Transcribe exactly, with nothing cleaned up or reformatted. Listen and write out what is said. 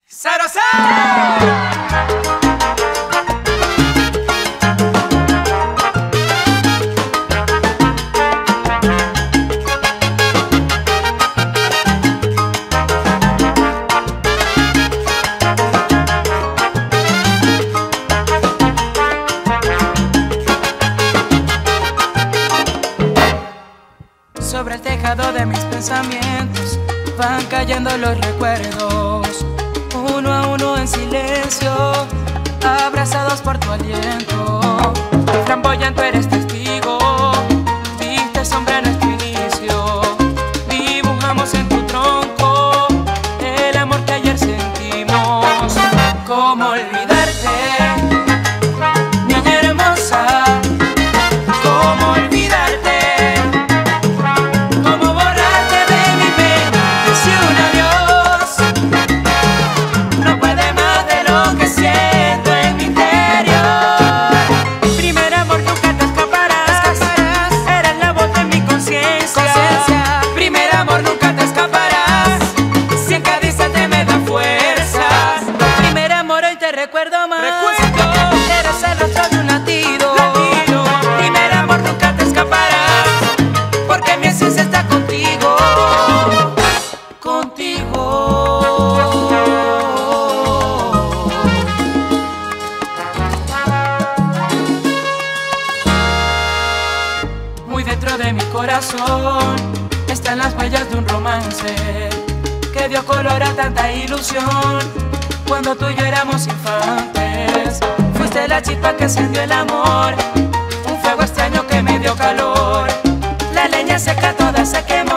Cero, cero. Sobre el tejado de mis pensamientos van cayendo los recuerdos, uno a uno en silencio, abrazados por tu aliento. Flamboyante eres testigo, viste sombra en nuestro inicio. Dibujamos en tu tronco el amor que ayer sentimos. ¿Cómo olvidarte, niña hermosa? ¿Cómo olvidarte? Recuerdo más, recuerdo. Eres el rostro de un latido, latido. Primer amor, nunca te escaparás, porque mi esencia está contigo, contigo. Muy dentro de mi corazón están las huellas de un romance que dio color a tanta ilusión. Cuando tú y yo éramos infantes, fuiste la chispa que encendió el amor, un fuego extraño que me dio calor. La leña seca toda se quemó.